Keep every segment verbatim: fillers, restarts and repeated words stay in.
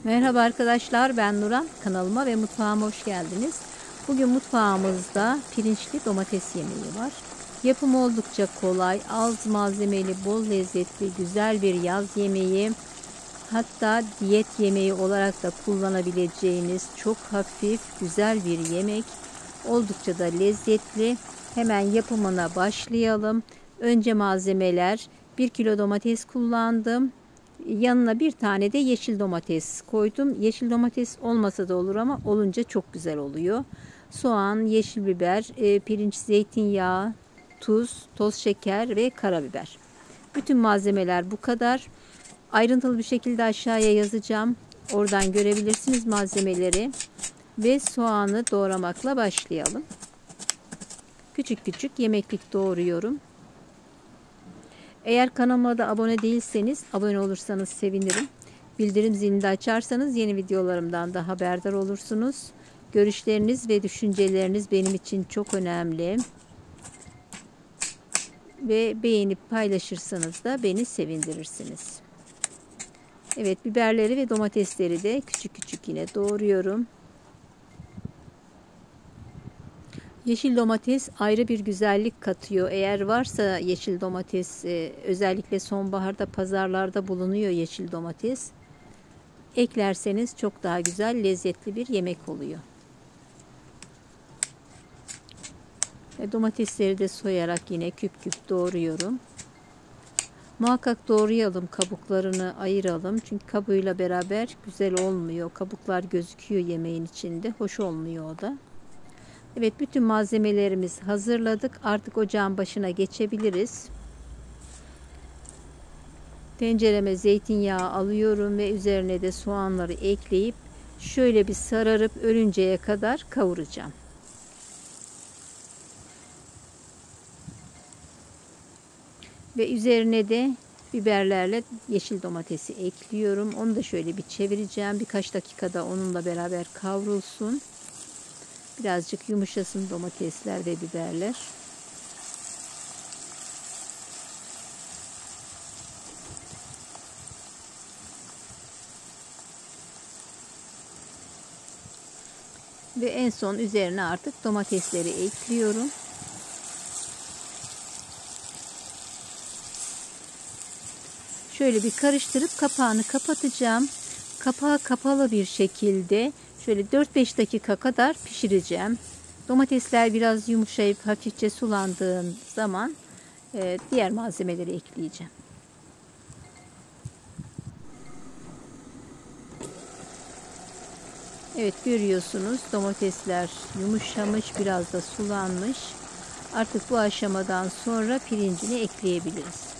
Merhaba arkadaşlar, ben Nuran. Kanalıma ve mutfağıma hoş geldiniz. Bugün mutfağımızda pirinçli domates yemeği var. Yapımı oldukça kolay, az malzemeli, bol lezzetli, güzel bir yaz yemeği. Hatta diyet yemeği olarak da kullanabileceğiniz çok hafif, güzel bir yemek. Oldukça da lezzetli. Hemen yapımına başlayalım. Önce malzemeler: bir kilo domates kullandım. Yanına bir tane de yeşil domates koydum. Yeşil domates olmasa da olur ama olunca çok güzel oluyor. Soğan, yeşil biber, pirinç, zeytinyağı, tuz, toz şeker ve karabiber. Bütün malzemeler bu kadar. Ayrıntılı bir şekilde aşağıya yazacağım. Oradan görebilirsiniz malzemeleri. Ve soğanı doğramakla başlayalım. Küçük küçük yemeklik doğruyorum. Eğer kanalıma da abone değilseniz abone olursanız sevinirim. Bildirim zilini de açarsanız yeni videolarımdan da haberdar olursunuz. Görüşleriniz ve düşünceleriniz benim için çok önemli. Ve beğenip paylaşırsanız da beni sevindirirsiniz. Evet, biberleri ve domatesleri de küçük küçük yine doğruyorum. Yeşil domates ayrı bir güzellik katıyor. Eğer varsa yeşil domates, özellikle sonbaharda pazarlarda bulunuyor yeşil domates. Eklerseniz çok daha güzel, lezzetli bir yemek oluyor. Ve domatesleri de soyarak yine küp küp doğruyorum. Muhakkak doğrayalım, kabuklarını ayıralım. Çünkü kabuğuyla beraber güzel olmuyor. Kabuklar gözüküyor yemeğin içinde. Hoş olmuyor o da. Evet, bütün malzemelerimizi hazırladık. Artık ocağın başına geçebiliriz. Tencereme zeytinyağı alıyorum ve üzerine de soğanları ekleyip şöyle bir sararıp ölünceye kadar kavuracağım. Ve üzerine de biberlerle yeşil domatesi ekliyorum. Onu da şöyle bir çevireceğim. Birkaç dakikada onunla beraber kavrulsun. Birazcık yumuşasın domatesler ve biberler. Ve en son üzerine artık domatesleri ekliyorum. Şöyle bir karıştırıp kapağını kapatacağım. Kapağı kapalı bir şekilde şöyle dört beş dakika kadar pişireceğim. Domatesler biraz yumuşayıp hafifçe sulandığım zaman e, diğer malzemeleri ekleyeceğim. Evet, görüyorsunuz domatesler yumuşamış, biraz da sulanmış. Artık bu aşamadan sonra pirincini ekleyebiliriz.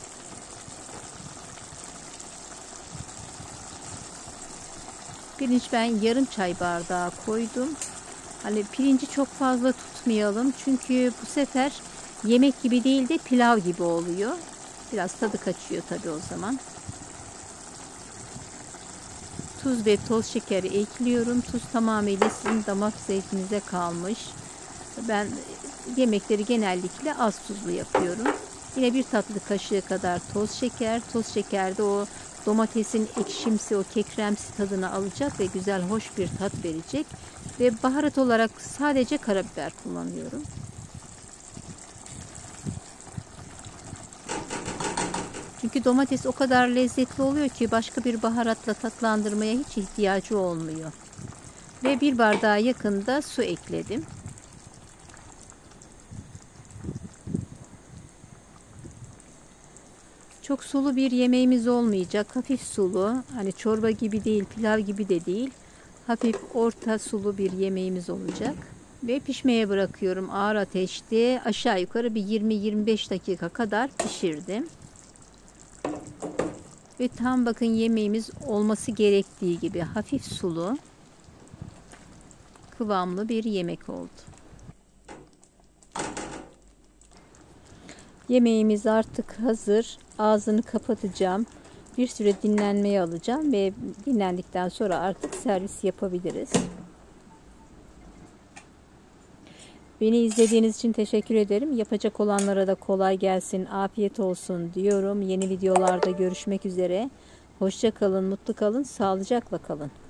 Pirinç ben yarım çay bardağı koydum. Hani pirinci çok fazla tutmayalım. Çünkü bu sefer yemek gibi değil de pilav gibi oluyor. Biraz tadı kaçıyor tabii o zaman. Tuz ve toz şekeri ekliyorum. Tuz tamamıyla sizin damak zevkinize kalmış. Ben yemekleri genellikle az tuzlu yapıyorum. Yine bir tatlı kaşığı kadar toz şeker. Toz şeker de o domatesin ekşimsi, o kekremsi tadını alacak ve güzel, hoş bir tat verecek. Ve baharat olarak sadece karabiber kullanıyorum. Çünkü domates o kadar lezzetli oluyor ki başka bir baharatla tatlandırmaya hiç ihtiyacı olmuyor. Ve bir bardağa yakında su ekledim. Çok sulu bir yemeğimiz olmayacak. Hafif sulu. Hani çorba gibi değil, pilav gibi de değil. Hafif orta sulu bir yemeğimiz olacak. Ve pişmeye bırakıyorum ağır ateşte. Aşağı yukarı bir yirmi yirmi beş dakika kadar pişirdim. Ve tam bakın yemeğimiz olması gerektiği gibi hafif sulu, kıvamlı bir yemek oldu. Yemeğimiz artık hazır. Ağzını kapatacağım. Bir süre dinlenmeye alacağım ve dinlendikten sonra artık servis yapabiliriz. Beni izlediğiniz için teşekkür ederim. Yapacak olanlara da kolay gelsin, afiyet olsun diyorum. Yeni videolarda görüşmek üzere. Hoşça kalın, mutlu kalın, sağlıcakla kalın.